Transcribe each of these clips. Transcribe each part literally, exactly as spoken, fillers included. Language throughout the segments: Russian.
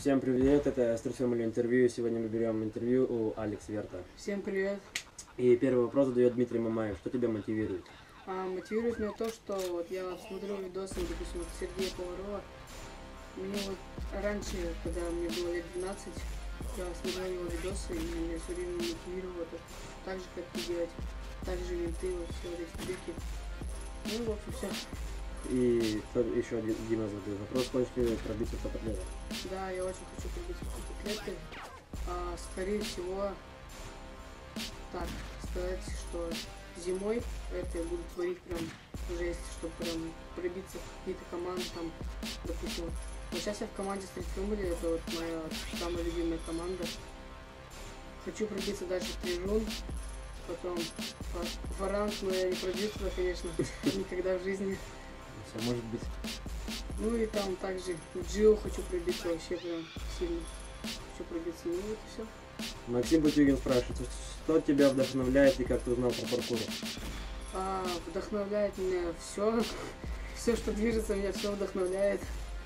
Всем привет, это Стрит Family интервью. Сегодня мы берем интервью у Алекс Верта. Всем привет. И первый вопрос задает Дмитрий Мамаев. Что тебя мотивирует? А, мотивирует меня то, что вот я вот смотрю видосы, допустим, вот Сергея Поварова. Мне вот раньше, когда мне было лет двенадцать, я смотрел его видосы, и меня все время мотивировало это, так же, как и делать, так же винты, вот все вот эти трюки. Ну, в общем, все. И еще один Дима задает вопрос. Хочешь ли пробиться в топ-атлеты? Да, я очень хочу пробиться в топ-атлеты. А, скорее всего, так сказать, что зимой это я буду творить прям жесть, чтобы прям пробиться в какие-то команды, там, допустим. Вот сейчас я в команде Street Family, это вот моя самая любимая команда. Хочу пробиться дальше в Трижун, потом Фаранг, но я не пробью туда, конечно, никогда в жизни. Все может быть. Ну и там также в Джио хочу пробиться вообще прям сильно. Хочу пробиться, ну вот и все. Максим Бутюгин спрашивает, что тебя вдохновляет и как ты узнал про паркур? А, вдохновляет меня все. Все, что движется, меня все вдохновляет.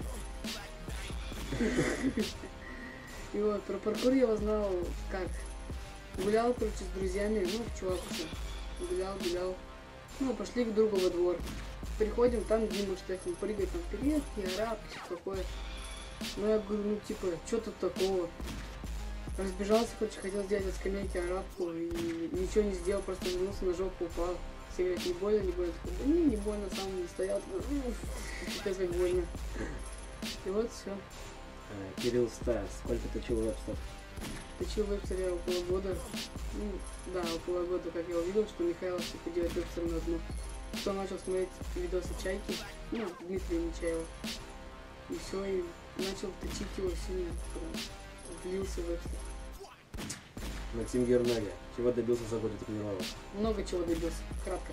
И вот про паркур я узнал как. Гулял, короче, с друзьями, ну, чувак уже. Гулял, гулял. Ну, пошли к другу во двор. Приходим, там Дима Штефан прыгает, там передки, араб, все такое. Ну, я говорю, ну, типа, что тут такого? Разбежался, короче, хотел сделать от скамейки арабку и ничего не сделал, просто вернулся, на жопу упал. Все говорят, не больно, не больно. Да не, не больно, сам не стоял. Пипец, как больно. И вот все. Кирилл Стас, сколько точил вебстер? Точил вебстер я около года. Ну, да, около года, как я увидел, что Михайлов типа делает вебстер на дно. Потом начал смотреть видосы Чайки, ну, Дмитрия Нечаева. И все, и начал точить его сильно, прям влился в вебстер. Максим Гернага, чего добился за годы тренировок? Много чего добился, кратко.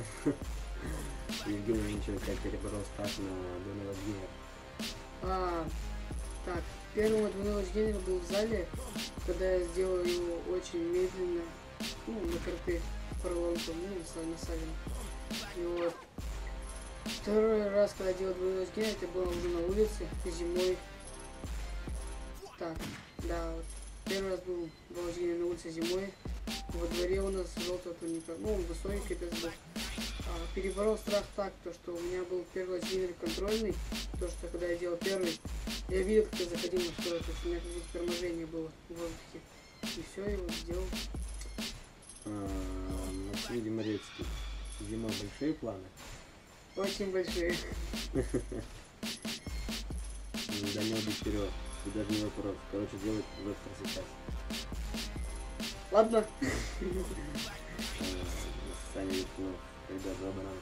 Евгений Минчев, как переборол страх на двойной лоджгейнер? А, так, первый двойной лоджгейнер был в зале, когда я сделал его очень медленно, ну, на карты поролонком, ну, на савин. И вот. Второй раз, когда делал двойной лоджгейнер, это было уже на улице, зимой. Так, да, вот. Первый раз был лоджгейнер на улице зимой. Во дворе у нас желтый турника, ну, он высокий капец был. А, переборол страх так, то, что у меня был первый лоджгейнер контрольный, то, что когда я делал первый, я видел, как я заходил на второй, то есть у меня какое-то торможение было в воздухе. И все, я его сделал. Максим Демарецкий, зимой большие планы? Очень большие. Да не убить вперед, и даже не вопрос. Короче, делать вебстер сейчас. Ладно. Саня Литвинов, когда два банана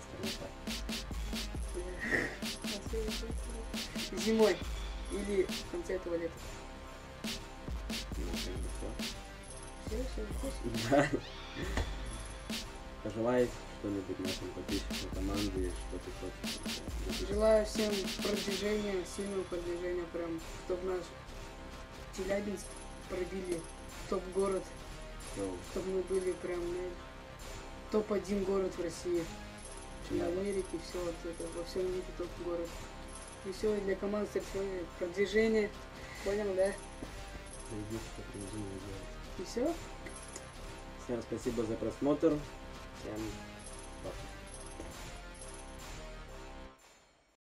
с Зимой или в конце этого лета. Ну, как бы Все, все, все. все. Да. Пожелай что-нибудь нашим подписчикам команды, что ты хочешь. Желаю всем продвижения, сильного продвижения, прям, чтобы наш Челябинск пробили топ-город, чтобы мы были прям топ один город в России, в Америке, все вот это, во всем мире топ-город. И все, для команд продвижение, понял, да? И все. Всем спасибо за просмотр. Всем